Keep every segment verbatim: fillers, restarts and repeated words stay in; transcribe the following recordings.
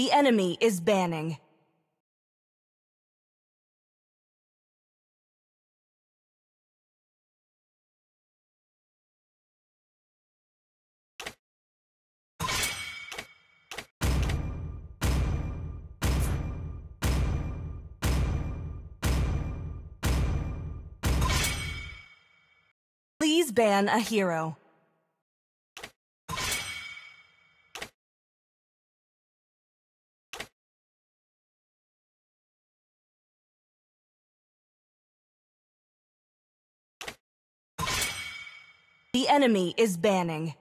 The enemy is banning. Please ban a hero. The enemy is banning.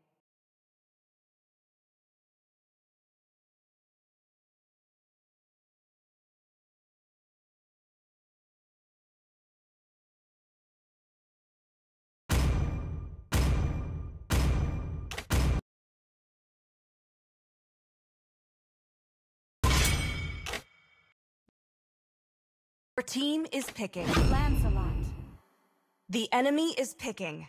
Your team is picking. Lancelot. The enemy is picking.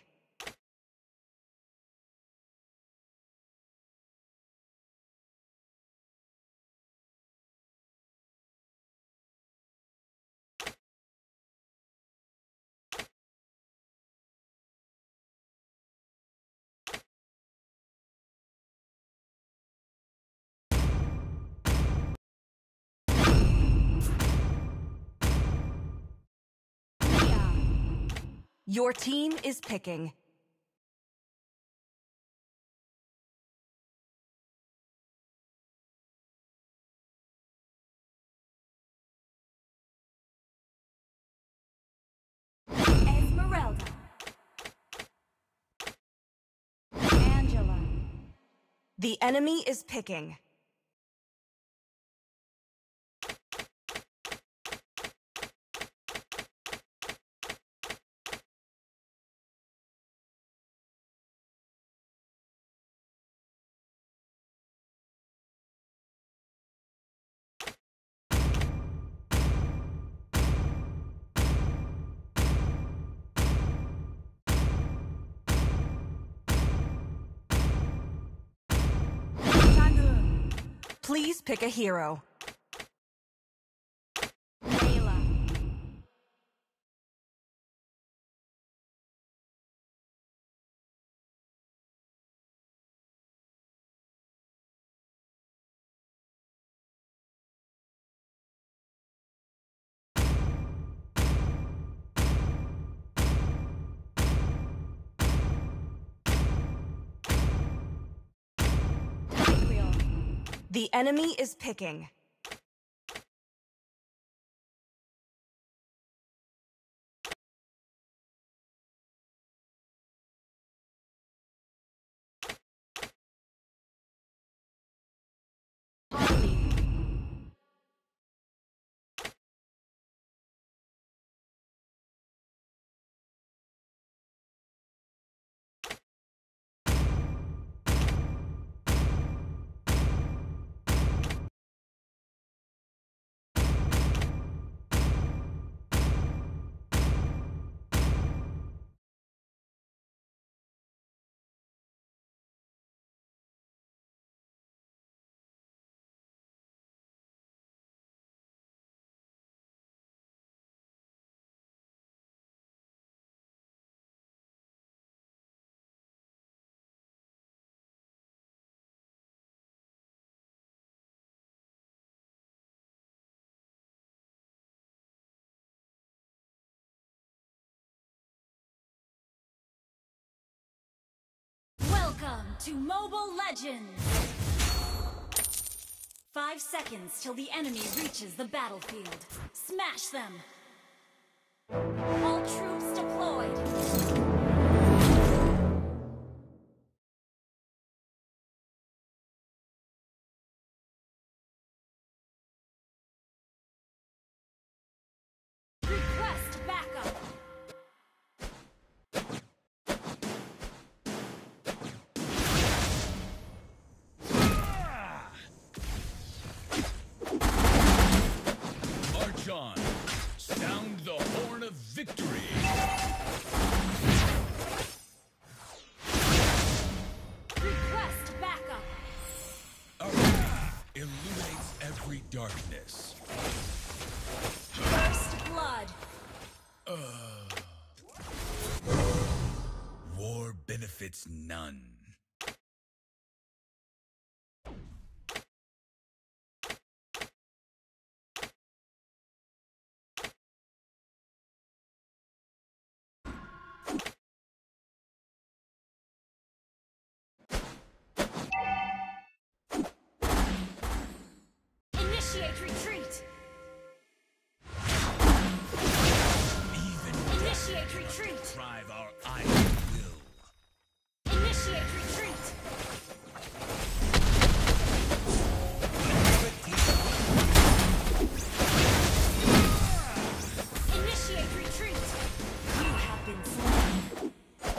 Your team is picking. Esmeralda. Angela. The enemy is picking. Please pick a hero. Layla. The enemy is picking. Welcome to Mobile Legends! Five seconds till the enemy reaches the battlefield. Smash them! All troops deployed! Request backup! March on! Sound the horn of victory! darkness. First blood. War benefits none. Initiate retreat. Even Initiate retreat. drive our iron will. Initiate retreat. Initiate retreat. You have been slain.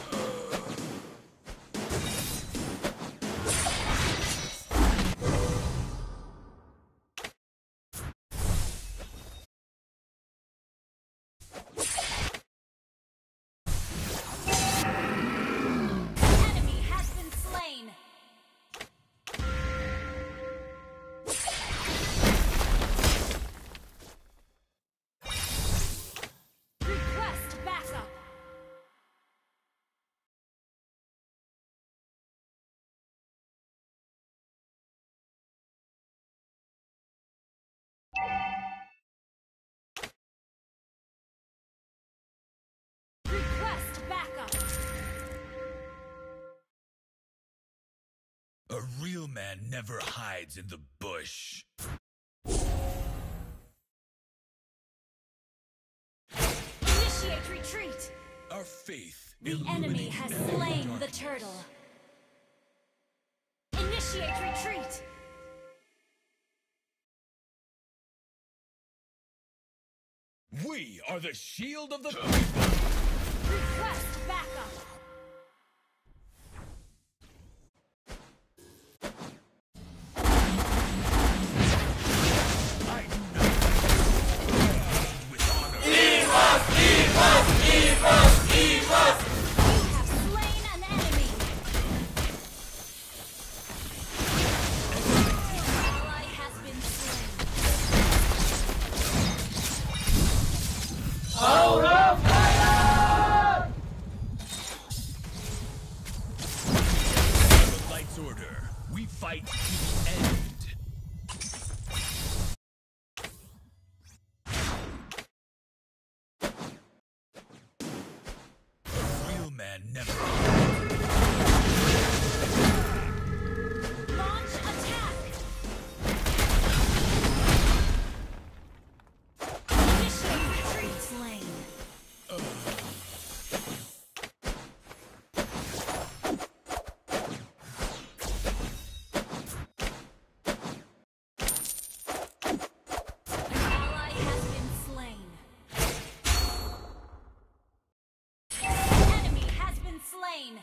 Enemy has been slain. Request backup. Request backup. A real man never hides in the bush. Initiate retreat. Our faith The enemy illuminates has every slain the darkness. turtle. Initiate retreat. We are the shield of the people. Request backup. I do not with honor. You have slain an enemy. Ally has been slain. The light's order. We fight to the end. A real man never. Launch attack. Initiate retreat. Slain. An ally has been slain. An enemy has been slain.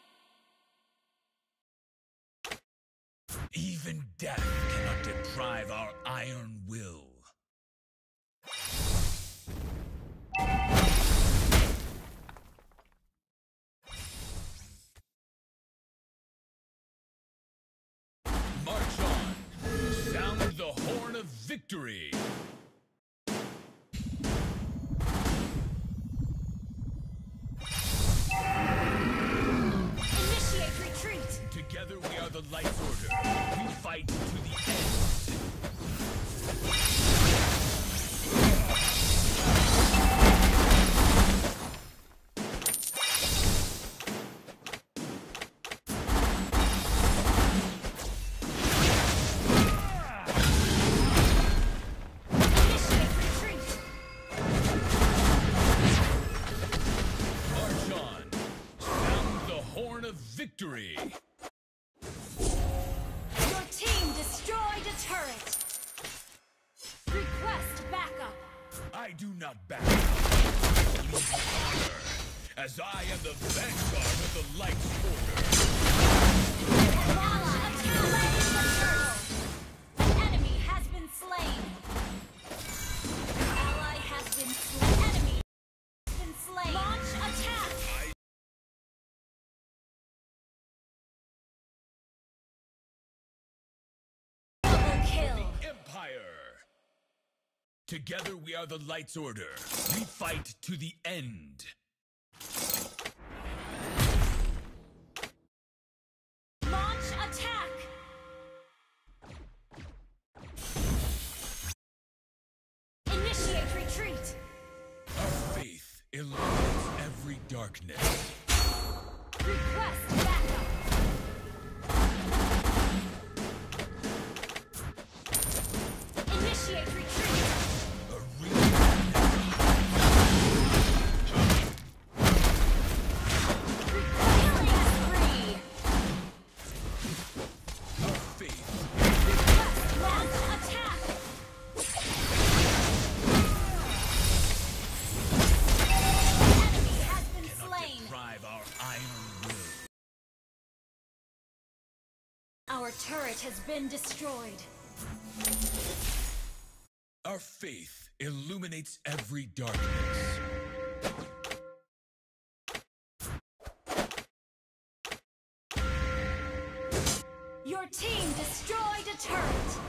Even death cannot deprive our iron will. March on! Sound the horn of victory! Initiate retreat. Together we are the light's order. We fight to the end. Initiate retreat. March on! Sound the horn of victory! Your team destroyed a turret. Request backup. I do not back down. I lead with honor, as I am the vanguard of the light's order. Lala attack the turtle. An enemy has been slain. An ally has been slain. Enemy has been slain. Launch attack. Double kill. Empire! Together we are the Light's Order. We fight to the end. Launch attack! Initiate retreat! Our faith illuminates every darkness. Request backup! Initiate retreat! A real Killing spree! our faith. Request launch attack! Enemy has been slain! Deprive our iron will. Our turret has been destroyed. Our faith illuminates every darkness. Your team destroyed a turret!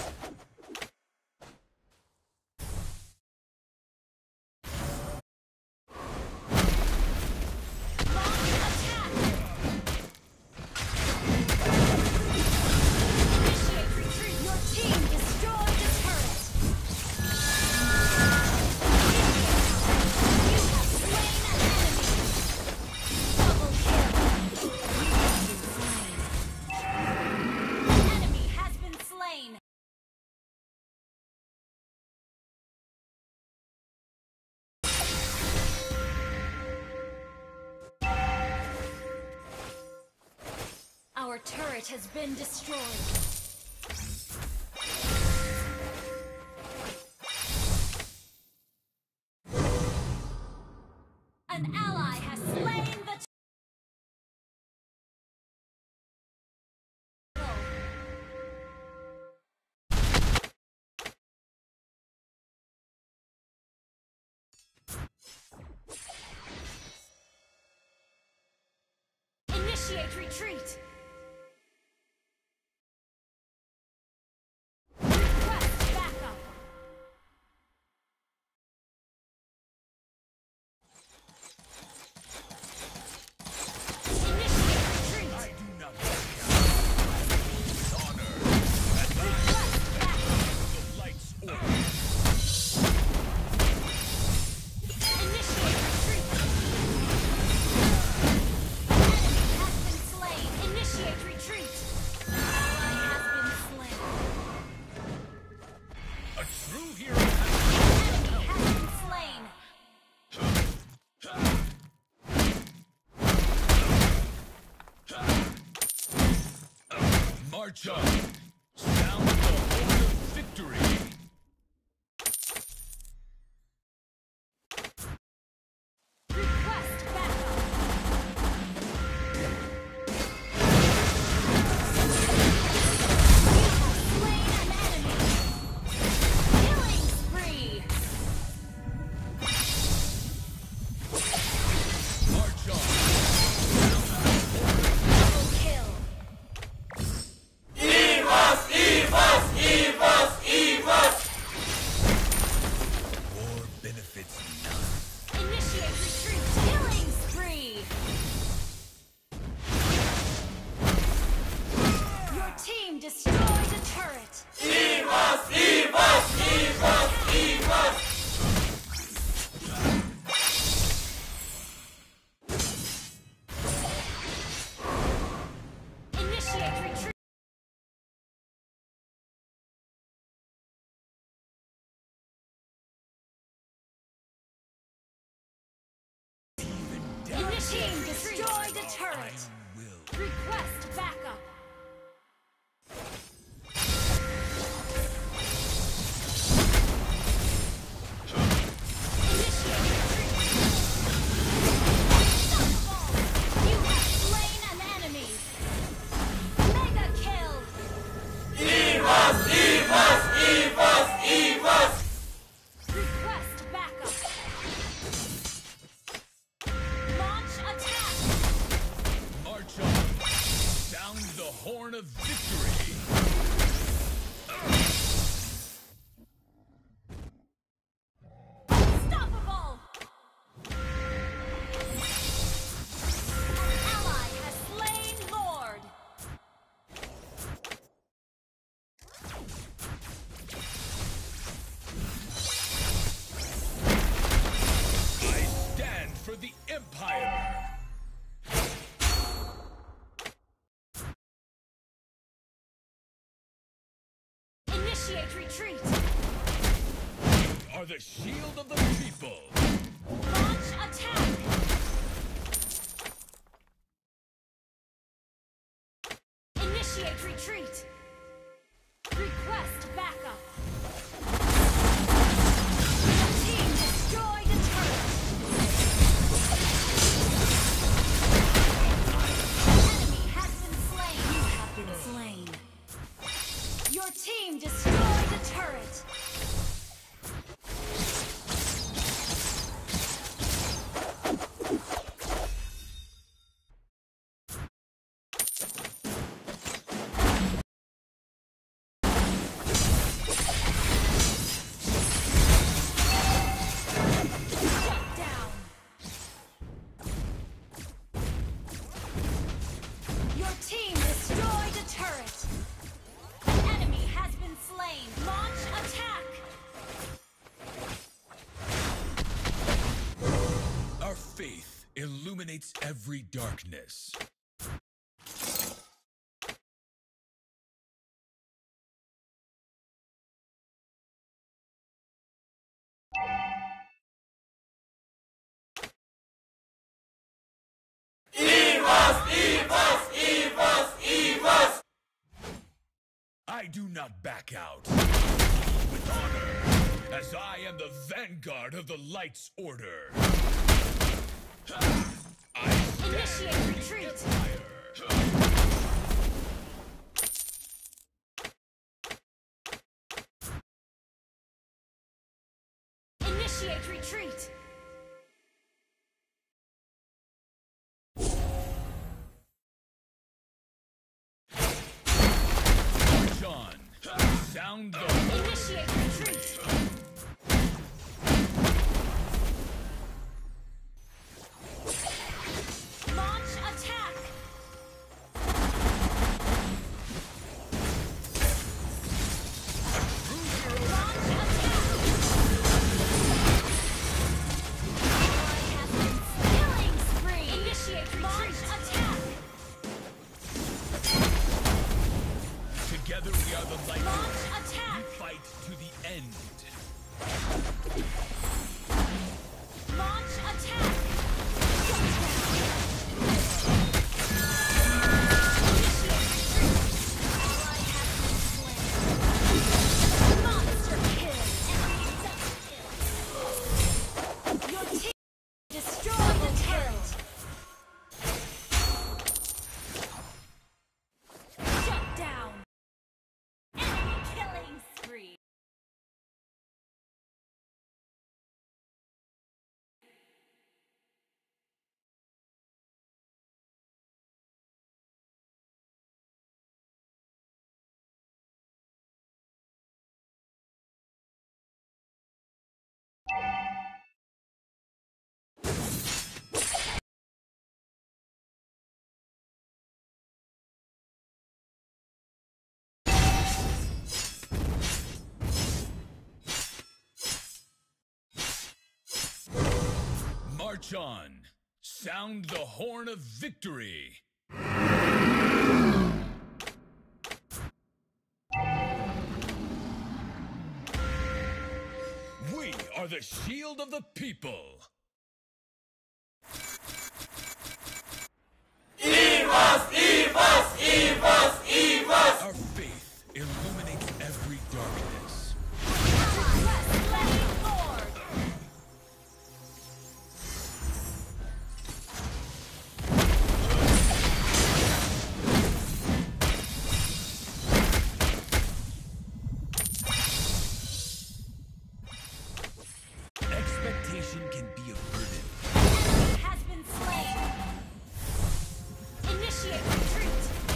Launch attack! Initiate retreat! Your team destroyed a turret! You have slain an enemy! Double kill! Enemy has been slain! Our turret has been destroyed. An ally has slain the turtle. Initiate retreat! Request backup! Initiate retreat! I do not honor as I Request backup! the Light's Order. Initiate retreat! Enemy has been slain! Initiate retreat! Ally has been slain! A true hero has Enemy has been slain! march on. Sound the horn of victory. Request backup! Slain an enemy! Killing spree! March on. Double kill! War benefits none. Initiate retreat! Killing spree! Your team destroyed a turret! Initiate retreat! Your team destroyed a turret! Iron will. Request backup! Initiate retreat! Unstoppable! You have slain an enemy! Mega kill! Request backup! Launch attack! March on. Sound the horn of victory. Initiate retreat. We are the shield of the people. Launch attack. Initiate retreat. Request backup. The team destroyed a turret. Enemy has been slain. You have been slain. Your team destroyed a turret. Faith illuminates every darkness. Evos! Evos! Evos! Evos! I do not back out. With honor, as I am the vanguard of the Light's Order. Initiate retreat. Initiate retreat. John, sound the Initiate retreat. Together we are the Light Launch Order. attack. We fight to the end. Launch attack. Monster kill. Your team destroyed the turret. Shut down. Enemy killing spree. March on. Sound the horn of victory. We are the shield of the people. Evos! Evos! Evos! Evos! Our faith illuminates every darkness. Request slain Lord. Expectation can be a burden. Has been slain. Initiate retreat.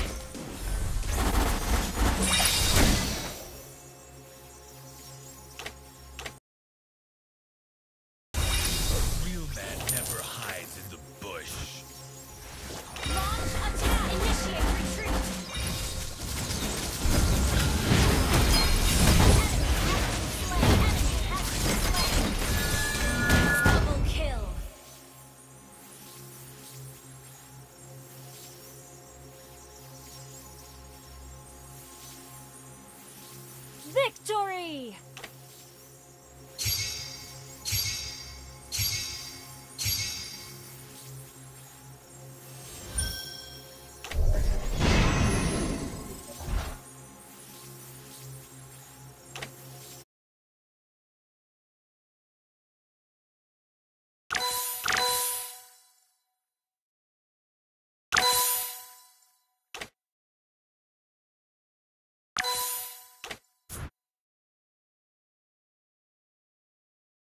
Victory!